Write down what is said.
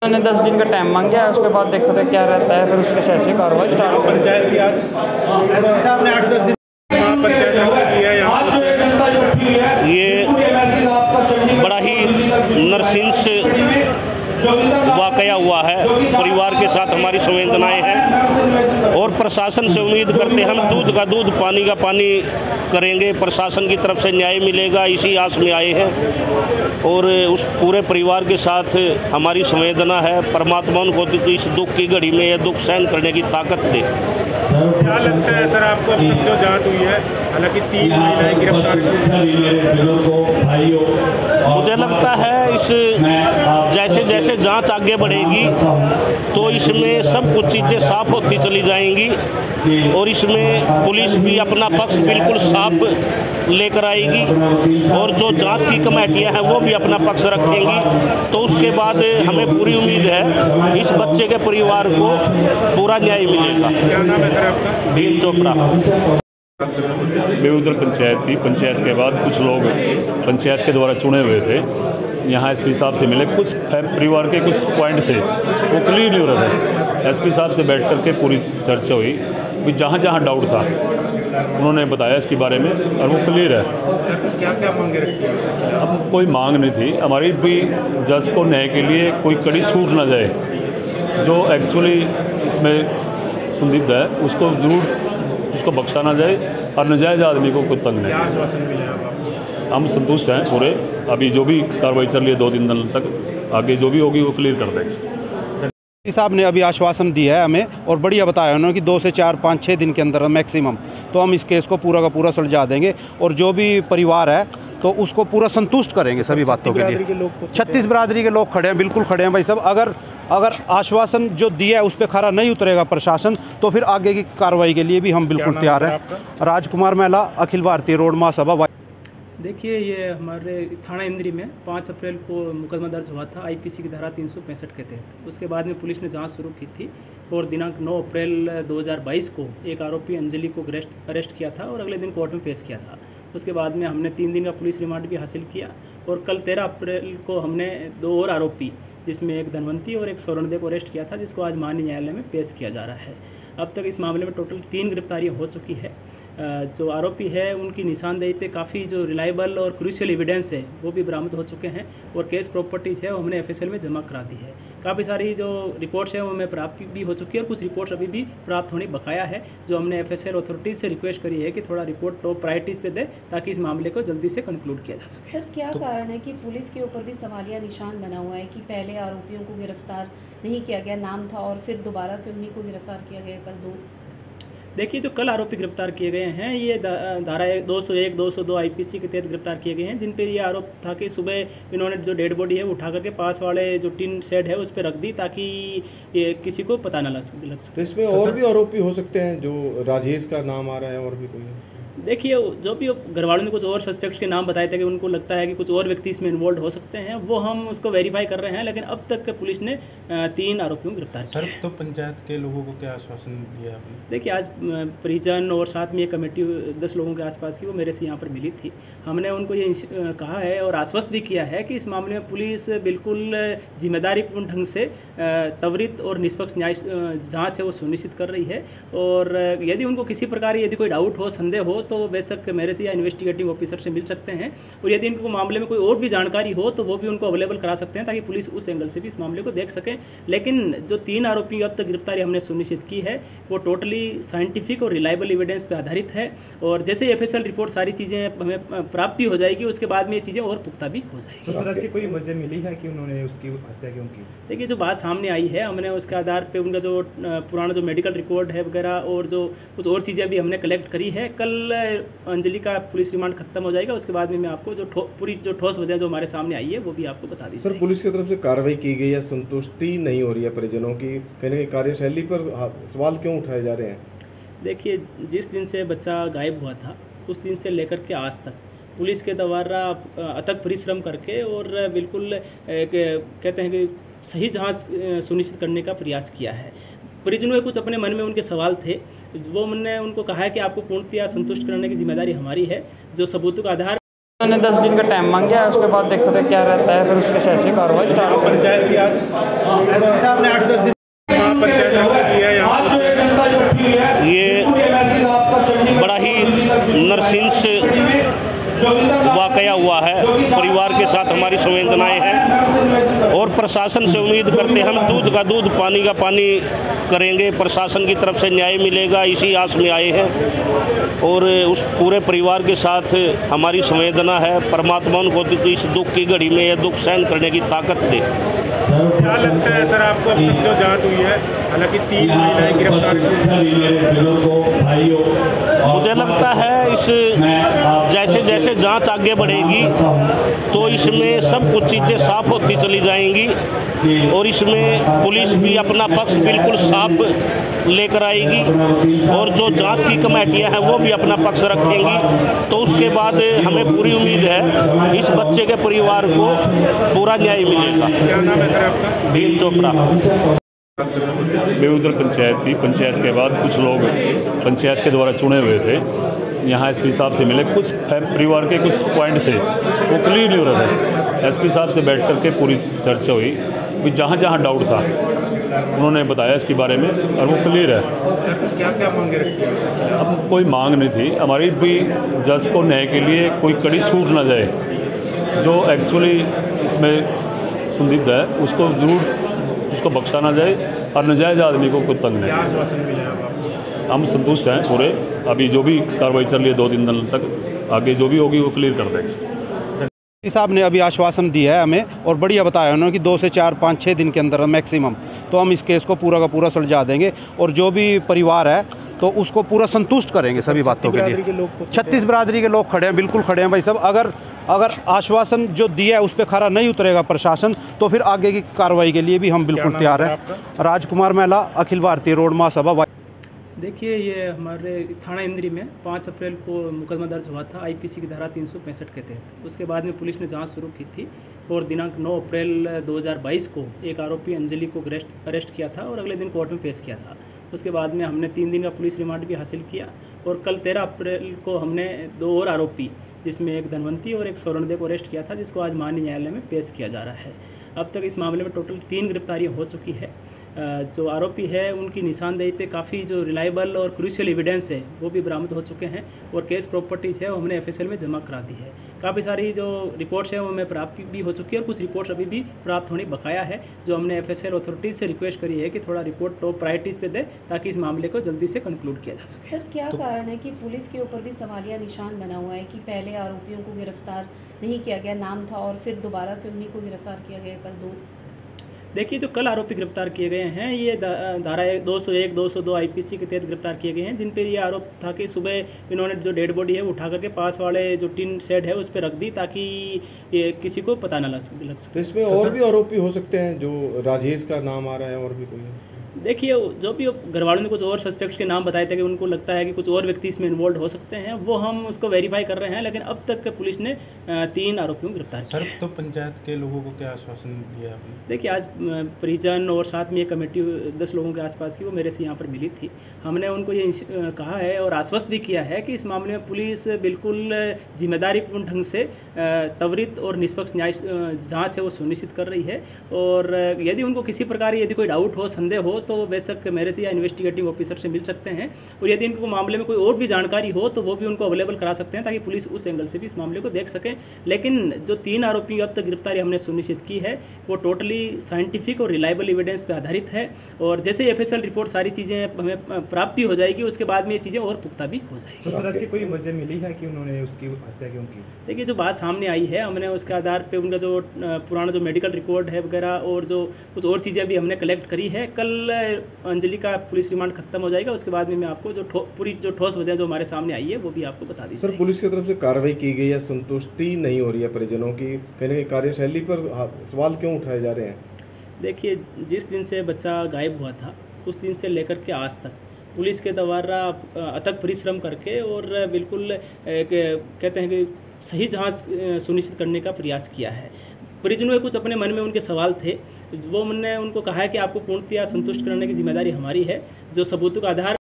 मैंने 10 दिन का टाइम मांगा है, उसके बाद देखो तो क्या रहता है, फिर उसके हिसाब से कार्रवाई स्टार्ट। पंचायत की आज एसपी साहब ने 8-10 दिन ये बड़ा ही नरसिंह वाकया हुआ है। परिवार के साथ हमारी संवेदनाएं हैं और प्रशासन से उम्मीद करते हैं, हम दूध का दूध पानी का पानी करेंगे, प्रशासन की तरफ से न्याय मिलेगा, इसी आस में आए हैं। और उस पूरे परिवार के साथ हमारी संवेदना है। परमात्मा उनको इस दुख की घड़ी में यह दुख सहन करने की ताकत दे। क्या लगता है सर आपको, अब तक जो जांच हुई है, हालांकि 3 महिलाएं गिरफ्तार, मुझे लगता है इस जैसे जैसे जांच आगे बढ़ेगी तो इसमें सब कुछ चीज़ें साफ होती चली जाएंगी और इसमें पुलिस भी अपना पक्ष बिल्कुल साफ लेकर आएगी और जो जांच की कमेटियां हैं वो भी अपना पक्ष रखेंगी। तो उसके बाद हमें पूरी उम्मीद है इस बच्चे के परिवार को पूरा न्याय मिलेगा। क्या नाम है सर आपका? भीम चोपड़ा। बेउदर पंचायत थी। पंचायत के बाद कुछ लोग पंचायत के द्वारा चुने हुए थे, यहाँ एसपी साहब से मिले। कुछ परिवार के कुछ पॉइंट थे वो क्लियर नहीं हो रहे थे। एसपी साहब से बैठ करके पूरी चर्चा हुई, भी जहाँ जहाँ डाउट था उन्होंने बताया इसके बारे में और वो क्लियर है। क्या क्या मांगे रखी है? अब कोई मांग नहीं थी हमारी भी, जज को न्याय के लिए कोई कड़ी छूट ना जाए, जो एक्चुअली इसमें संदिग्ध है उसको जरूर उसको बख्शा ना जाए और नजायज़ आदमी को कोई तंग नहीं। क्या आश्वासन मिला आपको? हम संतुष्ट हैं पूरे। अभी जो भी कार्रवाई चल रही है 2-3 दिन तक, आगे जो भी होगी वो क्लियर कर देंगे। साहब ने अभी आश्वासन दिया है हमें और बढ़िया बताया उन्होंने कि 2 से 4, 5, 6 दिन के अंदर मैक्सिमम तो हम इस केस को पूरा का पूरा सुलझा देंगे और जो भी परिवार है तो उसको पूरा संतुष्ट करेंगे सभी बातों के लिए। 36 बिरादरी के लोग खड़े हैं, बिल्कुल खड़े हैं भाई साहब। अगर आश्वासन जो दिया है उस पर खरा नहीं उतरेगा प्रशासन तो फिर आगे की कार्रवाई के लिए भी हम बिल्कुल तैयार हैं। राजकुमार महिला, अखिल भारतीय रोड महासभा। देखिए, ये हमारे थाना इंद्री में 5 अप्रैल को मुकदमा दर्ज हुआ था आईपीसी की धारा 365 के तहत। उसके बाद में पुलिस ने जांच शुरू की थी और दिनांक 9 अप्रैल 2022 को एक आरोपी अंजलि को अरेस्ट किया था और अगले दिन कोर्ट में पेश किया था। उसके बाद में हमने 3 दिन का पुलिस रिमांड भी हासिल किया और कल 13 अप्रैल को हमने 2 और आरोपी, जिसमें एक धनवंती और एक स्वर्णदेव को अरेस्ट किया था, जिसको आज माननीय न्यायालय में पेश किया जा रहा है। अब तक इस मामले में टोटल 3 गिरफ्तारियाँ हो चुकी है। जो आरोपी है उनकी निशानदेही पे काफ़ी जो रिलायबल और क्रूशियल एविडेंस है वो भी बरामद हो चुके हैं और केस प्रॉपर्टीज़ है वो हमने एफएसएल में जमा करा दी है। काफ़ी सारी जो रिपोर्ट्स हैं वो हमें प्राप्ति भी हो चुकी है और कुछ रिपोर्ट्स अभी भी प्राप्त होनी बकाया है, जो हमने एफएसएल अथॉरिटीज़ से रिक्वेस्ट करी है कि थोड़ा रिपोर्ट टॉप प्रायोरिटीज़ पे दे ताकि इस मामले को जल्दी से कंक्लूड किया जा सके। सर, क्या कारण है कि पुलिस के ऊपर भी सवालिया निशान बना हुआ है कि पहले आरोपियों को गिरफ्तार नहीं किया गया, नाम था, और फिर दोबारा से उन्हीं को गिरफ्तार किया गया कल 2? देखिए, जो कल आरोपी गिरफ्तार किए गए हैं ये धारा 201, 202 आईपीसी के तहत गिरफ्तार किए गए हैं, जिन पे ये आरोप था कि सुबह इन्होंने जो डेड बॉडी है वो उठा करके पास वाले जो टिन शेड है उस पर रख दी ताकि ये किसी को पता न लग सके। तो इसमें और भी आरोपी हो सकते हैं, जो राजेश का नाम आ रहा है, और भी कोई? देखिए, जो भी घर वालों ने कुछ और सस्पेक्ट्स के नाम बताए थे कि उनको लगता है कि कुछ और व्यक्ति इसमें इन्वॉल्व हो सकते हैं, वो हम उसको वेरीफाई कर रहे हैं, लेकिन अब तक पुलिस ने 3 आरोपियों को गिरफ्तार किया। सर, तो पंचायत के लोगों को क्या आश्वासन दिया आपने? देखिए, आज परिजन और साथ में एक कमेटी 10 लोगों के आसपास की वो मेरे से यहाँ पर मिली थी। हमने उनको ये कहा है और आश्वस्त भी किया है कि इस मामले में पुलिस बिल्कुल जिम्मेदारीपूर्ण ढंग से त्वरित और निष्पक्ष न्याय जाँच है वो सुनिश्चित कर रही है। और यदि उनको किसी प्रकार यदि कोई डाउट हो, संदेह हो, तो बेशक मेरे से या इन्वेस्टिगेटिव ऑफिसर से मिल सकते हैं और यदि इनको मामले में कोई और भी जानकारी हो तो वो भी उनको अवेलेबल करा सकते हैं ताकि पुलिस उस एंगल से भी इस मामले को देख सके। लेकिन जो 3 आरोपी अब तक गिरफ्तारी हमने सुनिश्चित की है वो टोटली साइंटिफिक और रिलायबल एविडेंस पर आधारित है और जैसे एफएसएल रिपोर्ट सारी चीज़ें हमें प्राप्त भी हो जाएगी उसके बाद में ये चीज़ें और पुख्ता भी हो जाएगी। तो सर, ऐसी कोई वजह मिली है कि उन्होंने उसकी हत्या क्यों की? देखिए, जो बात सामने आई है हमने उसके आधार पे उनका जो पुराना जो मेडिकल रिकॉर्ड है वगैरह और जो कुछ और चीज़ें भी हमने कलेक्ट करी है। कल अंजलि का पुलिस रिमांड खत्म हो जाएगा, उसके बाद में मैं आपको जो पूरी जो ठोस वजह जो हमारे सामने आई है वो भी आपको बता दी। सर, पुलिस की तरफ से कार्रवाई की गई है, संतुष्टि नहीं हो रही है परिजनों की, कहीं ना कहीं कार्यशैली पर सवाल क्यों उठाए जा रहे हैं? देखिए, जिस दिन से बच्चा गायब हुआ था उस दिन से लेकर के आज तक पुलिस के द्वारा अथक परिश्रम करके और बिल्कुल कहते हैं कि सही जांच सुनिश्चित करने का प्रयास किया है। परिजनों के कुछ अपने मन में उनके सवाल थे, वो मैंने उनको कहा है कि आपको पूर्णतया संतुष्ट करने की जिम्मेदारी हमारी है। जो सबूतों का आधार मैंने 10 दिन का टाइम मांगा है, उसके बाद देखो तो क्या रहता है, फिर उसके हिसाब से कार्रवाई स्टार्ट। पंचायत की आज प्रशासन से उम्मीद करते हैं, हम दूध का दूध पानी का पानी करेंगे, प्रशासन की तरफ से न्याय मिलेगा, इसी आस में आए हैं। और उस पूरे परिवार के साथ हमारी संवेदना है। परमात्मा उनको इस दुख की घड़ी में यह दुख सहन करने की ताकत दे। क्या लगता है सर आपको अब तक जो जांच हुई है, हालांकि 3 महिलाएं गिरफ्तार मुझे लगता है इस जैसे जैसे जांच आगे बढ़ेगी तो इसमें सब कुछ चीज़ें साफ होती चली जाएंगी और इसमें पुलिस भी अपना पक्ष बिल्कुल साफ लेकर आएगी और जो जांच की कमेटियां हैं वो भी अपना पक्ष रखेंगी। तो उसके बाद हमें पूरी उम्मीद है इस बच्चे के परिवार को पूरा न्याय मिलेगा। क्या नाम है सर आपका? भीम चोपड़ा। बेउदर पंचायत थी। पंचायत के बाद कुछ लोग पंचायत के द्वारा चुने हुए थे, यहाँ एसपी साहब से मिले। कुछ परिवार के कुछ पॉइंट थे वो क्लियर नहीं हो रहे थे। एसपी साहब से बैठ करके पूरी चर्चा हुई, कि जहाँ जहाँ डाउट था उन्होंने बताया इसके बारे में और वो क्लियर है। क्या क्या मांगे रखी है? अब कोई मांग नहीं थी हमारी भी, जज को न्याय के लिए कोई कड़ी छूट ना जाए, जो एक्चुअली इसमें संदिग्ध है उसको जरूर उसको बख्शा ना जाए और नजायज़ आदमी को कोई तंग नहीं। क्या आश्वासन मिला है आपको? हम संतुष्ट हैं पूरे। अभी जो भी कार्रवाई चल रही है 2-3 दिन तक, आगे जो भी होगी वो क्लियर कर देंगे। साहब ने अभी आश्वासन दिया है हमें और बढ़िया बताया उन्होंने कि 2 से 4, 5, 6 दिन के अंदर मैक्सिमम तो हम इस केस को पूरा का पूरा सुलझा देंगे और जो भी परिवार है तो उसको पूरा संतुष्ट करेंगे सभी बातों के लिए। 36 बिरादरी के लोग खड़े हैं, बिल्कुल खड़े हैं भाई साहब। अगर आश्वासन जो दिया है उस पर खरा नहीं उतरेगा प्रशासन तो फिर आगे की कार्रवाई के लिए भी हम बिल्कुल तैयार हैं। राजकुमार महिला, अखिल भारतीय रोड महासभा। देखिए, ये हमारे थाना इंद्री में 5 अप्रैल को मुकदमा दर्ज हुआ था आईपीसी की धारा 365 के तहत। उसके बाद में पुलिस ने जांच शुरू की थी और दिनांक 9 अप्रैल 2022 को एक आरोपी अंजलि को अरेस्ट किया था और अगले दिन कोर्ट में पेश किया था। उसके बाद में हमने 3 दिन का पुलिस रिमांड भी हासिल किया और कल 13 अप्रैल को हमने 2 और आरोपी, जिसमें एक धनवंती और एक स्वर्णदेव को अरेस्ट किया था, जिसको आज माननीय न्यायालय में पेश किया जा रहा है। अब तक इस मामले में टोटल 3 गिरफ्तारियाँ हो चुकी है। जो आरोपी है उनकी निशानदेही पे काफ़ी जो रिलायबल और क्रूशियल एविडेंस है वो भी बरामद हो चुके हैं और केस प्रॉपर्टीज़ है वो हमने एफएसएल में जमा करा दी है। काफ़ी सारी जो रिपोर्ट्स हैं वो हमें प्राप्ति भी हो चुकी है और कुछ रिपोर्ट्स अभी भी प्राप्त होनी बकाया है, जो हमने एफएसएल अथॉरिटीज़ से रिक्वेस्ट करी है कि थोड़ा रिपोर्ट टॉप प्रायोरिटीज़ पे दे ताकि इस मामले को जल्दी से कंक्लूड किया जा सके। सर, क्या कारण है कि पुलिस के ऊपर भी सवालिया निशान बना हुआ है कि पहले आरोपियों को गिरफ्तार नहीं किया गया, नाम था, और फिर दोबारा से उन्हीं को गिरफ्तार किया गया कल 2? देखिए, जो कल आरोपी गिरफ्तार किए गए हैं ये धारा 201, 202 आईपीसी के तहत गिरफ्तार किए गए हैं, जिन पे ये आरोप था कि सुबह इन्होंने जो डेड बॉडी है वो उठा करके पास वाले जो टिन शेड है उस पर रख दी ताकि ये किसी को पता न लग सके। तो इसमें और भी आरोपी हो सकते हैं, जो राजेश का नाम आ रहा है, और भी कोई? देखिए, जो भी घर वालों ने कुछ और सस्पेक्ट्स के नाम बताए थे कि उनको लगता है कि कुछ और व्यक्ति इसमें इन्वॉल्व हो सकते हैं, वो हम उसको वेरीफाई कर रहे हैं, लेकिन अब तक पुलिस ने 3 आरोपियों को गिरफ्तार किया। सर, तो पंचायत के लोगों को क्या आश्वासन दिया आपने? देखिए, आज परिजन और साथ में एक कमेटी 10 लोगों के आसपास की वो मेरे से यहाँ पर मिली थी। हमने उनको ये कहा है और आश्वस्त भी किया है कि इस मामले में पुलिस बिल्कुल जिम्मेदारीपूर्ण ढंग से त्वरित और निष्पक्ष न्याय जाँच है वो सुनिश्चित कर रही है। और यदि उनको किसी प्रकार यदि कोई डाउट हो, संदेह हो, तो बेशक मेरे से या इन्वेस्टिगेटिव ऑफिसर से मिल सकते हैं और यदि इनको मामले में कोई और भी जानकारी हो तो वो भी उनको अवेलेबल करा सकते हैं ताकि पुलिस उस एंगल से भी इस मामले को देख सके। लेकिन जो 3 आरोपी अब तक गिरफ्तारी हमने सुनिश्चित की है वो टोटली साइंटिफिक और रिलायबल एविडेंस पर आधारित है और जैसे एफएसएल रिपोर्ट सारी चीज़ें हमें प्राप्ति हो जाएगी उसके बाद में ये चीज़ें और पुख्ता भी हो जाएगी। सर, ऐसी कोई वजह मिली है कि उन्होंने उसकी हत्या क्यों की? देखिए, जो बात सामने आई है हमने उसके आधार पे उनका जो पुराना जो मेडिकल रिकॉर्ड है वगैरह और जो कुछ और चीज़ें भी हमने कलेक्ट करी है। कल अंजलि का पुलिस रिमांड खत्म हो जाएगा, उसके बाद में मैं आपको जो पूरी जो ठोस वजह जो हमारे सामने आई है वो भी आपको बता दी। सर, पुलिस की तरफ से कार्रवाई की गई है, संतुष्टि नहीं हो रही है परिजनों की, कहीं ना कहीं कार्यशैली पर सवाल क्यों उठाए जा रहे हैं? देखिए, जिस दिन से बच्चा गायब हुआ था उस दिन से लेकर के आज तक पुलिस के द्वारा अथक परिश्रम करके और बिल्कुल कहते हैं कि सही जांच सुनिश्चित करने का प्रयास किया है। परिजनों के कुछ अपने मन में उनके सवाल थे, वो हमने उनको कहा है कि आपको पूर्णतया संतुष्ट करने की जिम्मेदारी हमारी है। जो सबूतों का आधार